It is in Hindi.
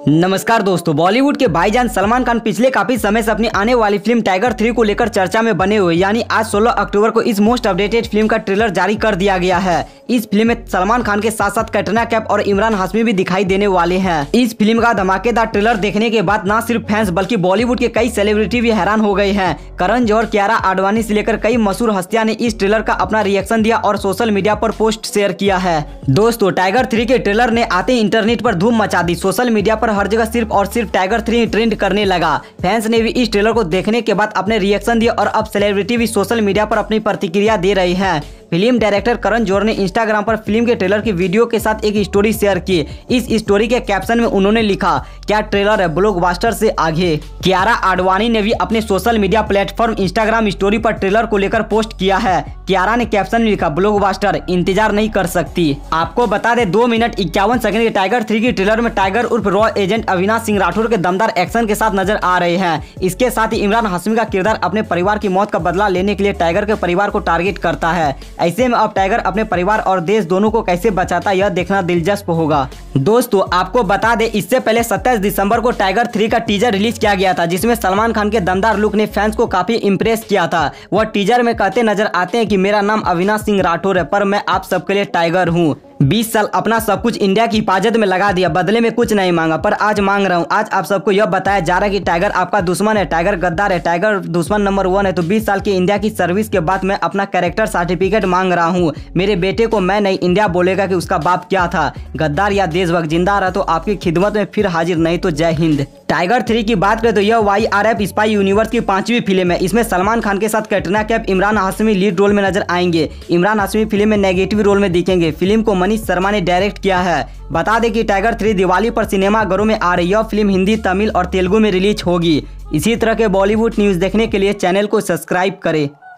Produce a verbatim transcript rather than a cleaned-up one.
नमस्कार दोस्तों, बॉलीवुड के भाईजान सलमान खान पिछले काफी समय से अपनी आने वाली फिल्म टाइगर थ्री को लेकर चर्चा में बने हुए, यानी आज सोलह अक्टूबर को इस मोस्ट अपडेटेड फिल्म का ट्रेलर जारी कर दिया गया है। इस फिल्म में सलमान खान के साथ साथ कैटरीना कैफ और इमरान हाशमी भी दिखाई देने वाले हैं। इस फिल्म का धमाकेदार ट्रेलर देखने के बाद न सिर्फ फैंस बल्कि बॉलीवुड के कई सेलिब्रिटी भी हैरान हो गए हैं। करण जौहर, कियारा आडवाणी से लेकर कई मशहूर हस्तियां ने इस ट्रेलर का अपना रिएक्शन दिया और सोशल मीडिया पर पोस्ट शेयर किया है। दोस्तों, टाइगर थ्री के ट्रेलर ने आते ही इंटरनेट पर धूम मचा दी। सोशल मीडिया पर हर जगह सिर्फ और सिर्फ टाइगर थ्री ट्रेंड करने लगा। फैंस ने भी इस ट्रेलर को देखने के बाद अपने रिएक्शन दिए और अब सेलिब्रिटी भी सोशल मीडिया पर अपनी प्रतिक्रिया दे रहे हैं। फिल्म डायरेक्टर करण जौहर ने इंस्टाग्राम पर फिल्म के ट्रेलर की वीडियो के साथ एक स्टोरी शेयर की। इस स्टोरी के कैप्शन में उन्होंने लिखा, क्या ट्रेलर है ब्लॉकबस्टर से आगे। कियारा आडवाणी ने भी अपने social media platform Instagram story पर ट्रेलर को लेकर पोस्ट किया है। कियारा ने कैप्शन में लिखा, ब्लॉकबस्टर इंतजार नहीं कर सकती। आपको बता दें, दो मिनट इक्यावन सेकंड के टाइगर थ्री की ट्रेलर में टाइगर उर्फ रॉ एजेंट अविनाश सिंह राठौर के दमदार एक्शन के साथ नजर आ रहे हैं। इसके साथ ही इमरान हाशमी का किरदार अपने परिवार की मौत का बदला लेने के लिए टाइगर के परिवार को टारगेट करता है। ऐसे में अब टाइगर अपने परिवार और देश दोनों को कैसे बचाता, यह देखना दिलचस्प होगा। दोस्तों, आपको बता दें, इससे पहले सत्ताईस दिसंबर को टाइगर थ्री का टीजर रिलीज किया गया था, जिसमें सलमान खान के दमदार लुक ने फैंस को काफी इंप्रेस किया था। वह टीजर में कहते नजर आते हैं कि मेरा नाम अविनाश सिंह राठौर है, पर मैं आप सबके लिए टाइगर हूँ। बीस साल अपना सब कुछ इंडिया की हिफाजत में लगा दिया, बदले में कुछ नहीं मांगा, पर आज मांग रहा हूँ। आज आप सबको यह बताया जा रहा है कि टाइगर आपका दुश्मन है, टाइगर गद्दार है, टाइगर दुश्मन नंबर वन है। तो बीस साल की इंडिया की सर्विस के बाद मैं अपना कैरेक्टर सर्टिफिकेट मांग रहा हूँ। मेरे बेटे को मैं नहीं, इंडिया बोलेगा कि उसका बाप क्या था, गद्दार या देशभक्त। जिंदा रहा तो आपकी खिदमत में फिर हाजिर, नहीं तो जय हिंद। टाइगर थ्री की बात करें तो यह Y R F spy universe की पांचवी फिल्म है। इसमें सलमान खान के साथ कैटरीना कैफ, इमरान हाशमी लीड रोल में नजर आएंगे। इमरान हाशमी फिल्म में नेगेटिव रोल में दिखेंगे। फिल्म को मनीष शर्मा ने डायरेक्ट किया है। बता दें कि टाइगर थ्री दिवाली पर सिनेमाघरों में आ रही यह फिल्म हिंदी, तमिल और तेलुगु में रिलीज होगी। इसी तरह के बॉलीवुड न्यूज देखने के लिए चैनल को सब्सक्राइब करें।